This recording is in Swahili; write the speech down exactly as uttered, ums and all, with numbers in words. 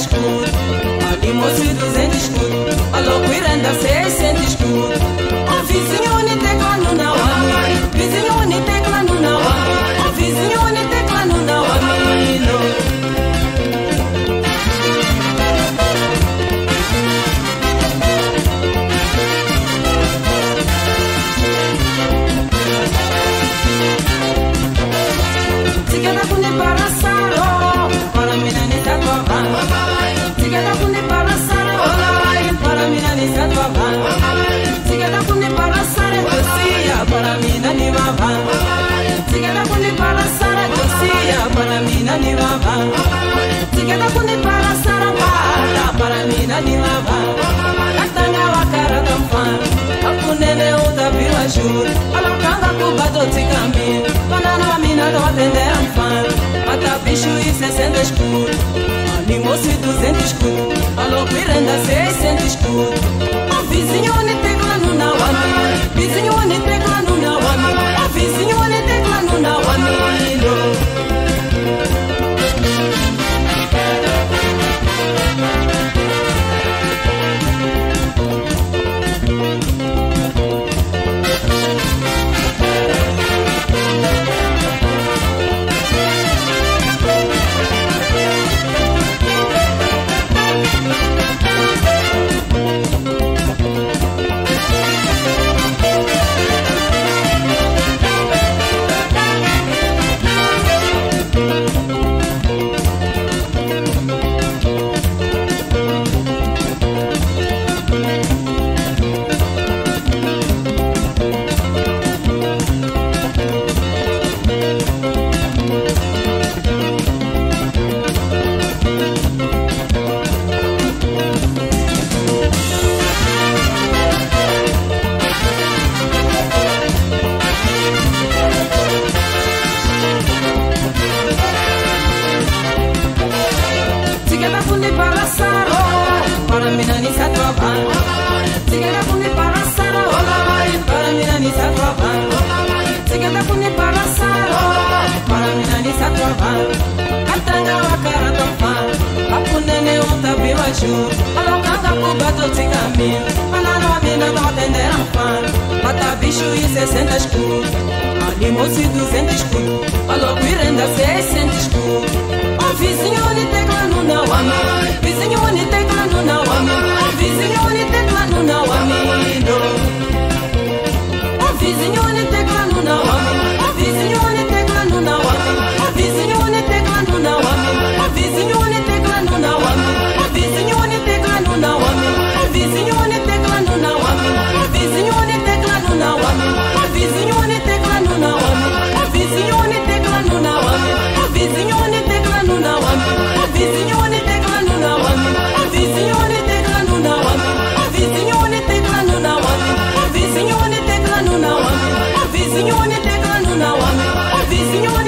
escudo, ali moço e duzentos escudo, a loucura anda seiscentos escudo. O vizinho ne tecla no na wami, vizinho ne tecla no na wami, o vizinho ne tecla no na wami no. Tigada kune para saro, para mina ni satwa van. Tigada kune para saro, para mina ni satwa van. Tigada kune para saro, dosia para mina ni van. Tigada kune para saro, dosia para mina ni van. Tigada kune para saro, para mina ni van. Katanga wakara kamfan, akunene utabiwa shur, alokanga kubato tikami, banana mina do atender fan, mata bicho e sessenta escuro, ali moço e duzentos escuro, alô piranda seiscentos escuro. O vizinho ne tecla no na wami, vizinho ne tecla no na wami, o vizinho ne tecla no na wami no. Mata bicho e sessenta escuro, ali moço e duzentos escuro, alô piranda seiscentos escuro. O vizinho ne tecla no na wami, vizinho ne tecla no na wami, o vizinho ne tecla no na wami no. O vizinho ne tecla no na wami, o vizinho ne tecla no na wami, o vizinho ne tecla no na wami, o vizinho ne tecla no na wami, o vizinho ne tecla no na wami, o vizinho ne tecla no na wami, o vizinho ne tecla no na wami, o vizinho ne tecla no na wami, o vizinho ne tecla no na wami, o vizinho ne tecla no na wami, o vizinho ne tecla no na wami, o vizinho ne tecla no na wami, o vizinho ne tecla no na wami, o vizinho ne tecla no na wami, o vizinho ne tecla no na wami, o vizinho